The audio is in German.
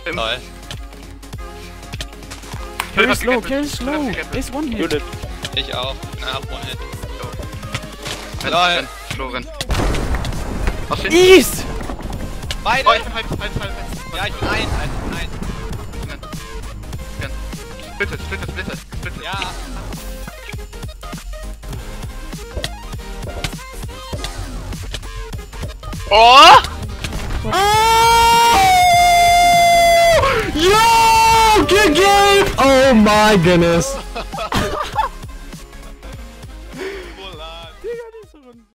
Toll. Carry slow. There's one here. Ich auch. Na, One-Hit. Renn. Flo, renn. Was steht? East! Beide! Oh, ich bin halb. Ja, ich bin ein. Renn. Splitter. Ja. Oh! Yo! Good game! Oh my goodness!